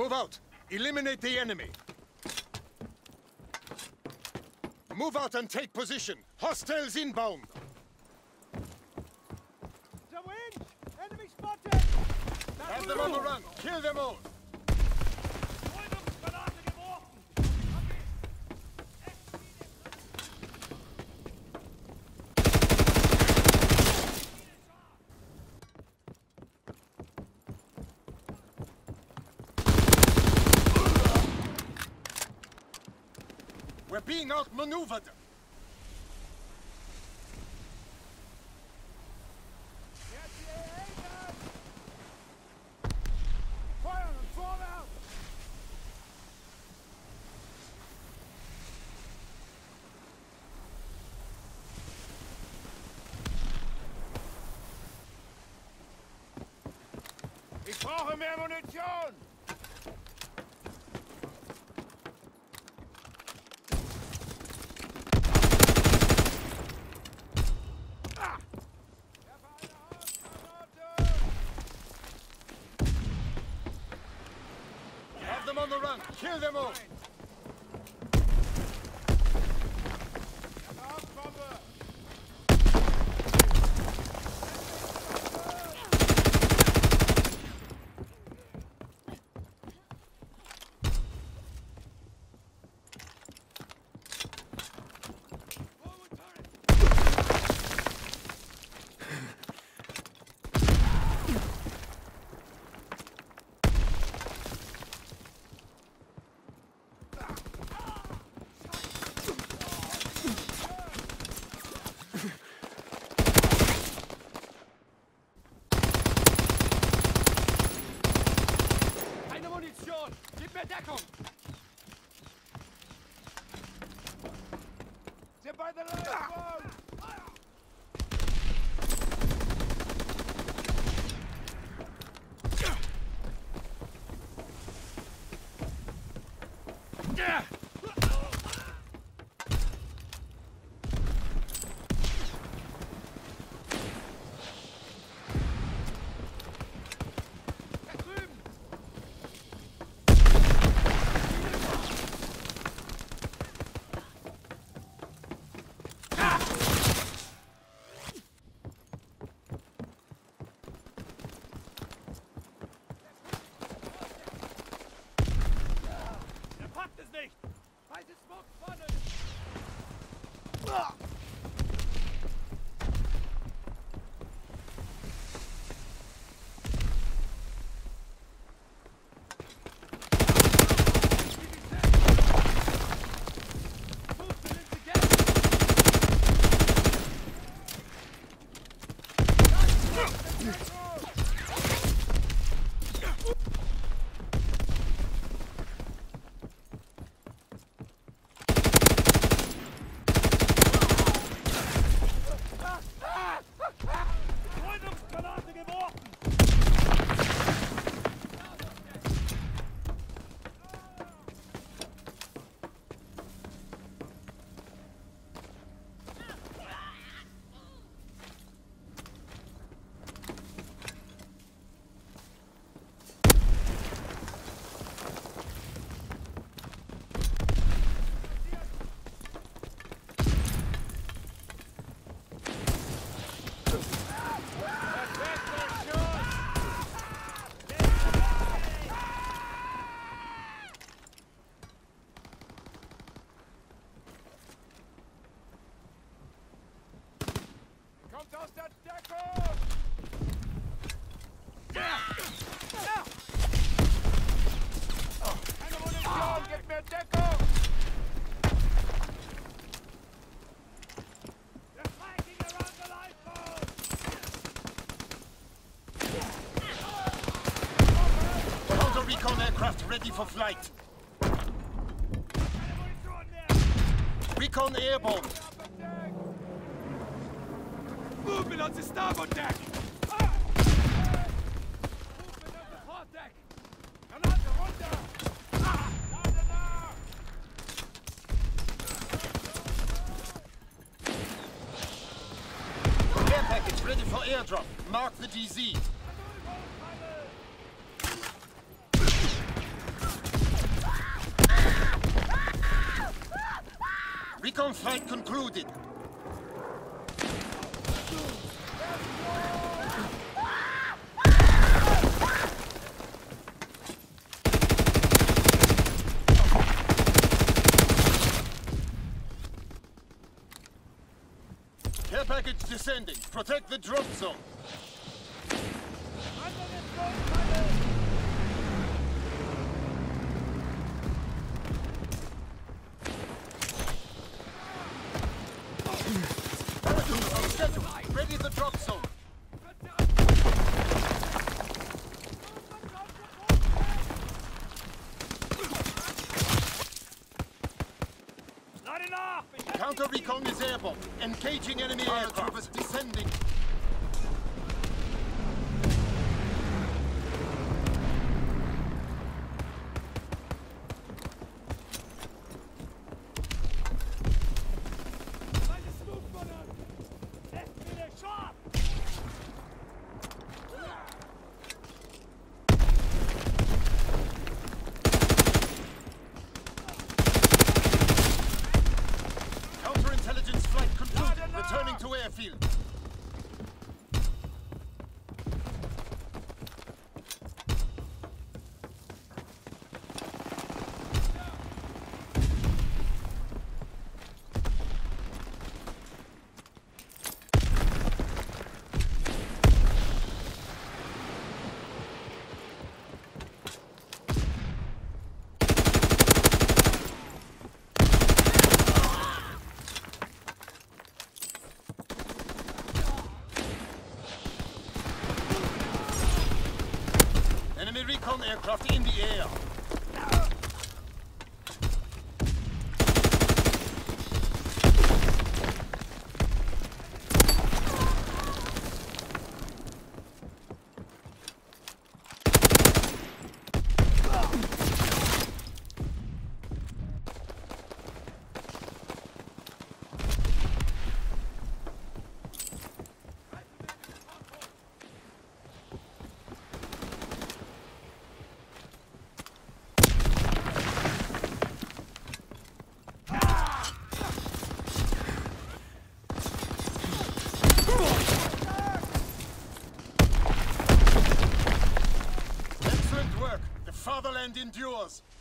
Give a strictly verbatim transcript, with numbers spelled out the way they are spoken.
Move out. Eliminate the enemy. Move out and take position. Hostiles inbound. The wind! Enemy spotted! Have them on the run. Kill them all. We're being outmaneuvered. Fire and fall out! Ich brauche mehr Munition! Have them on the run. Kill them all. Keine Munition! Gib mir Deckung! They're by the lifeboat! Er packt es nicht! Heiße Smoke spotted! Räumungsgranate geworfen! Kommt aus der Deckung! Keine Munition! Gib mir Deckung! They're fighting around the lifeboat! Counter recon aircraft ready for flight. Keine Munition mehr! Recon airborne. Movement on the starboard deck! Ah! Movement on the port deck! Granate runter! Ah! Lade nach! Care package ready for airdrop. Mark the D Z. Recon flight concluded. Care package descending. Protect the drop zone. On schedule. Ready the drop zone. Not enough! Counter recon is airborne. Engaging enemy aircraft. Descending. Counterintelligence flight concluded. Returning to airfield. Enemy recon aircraft in the air. Excellent work. The fatherland endures.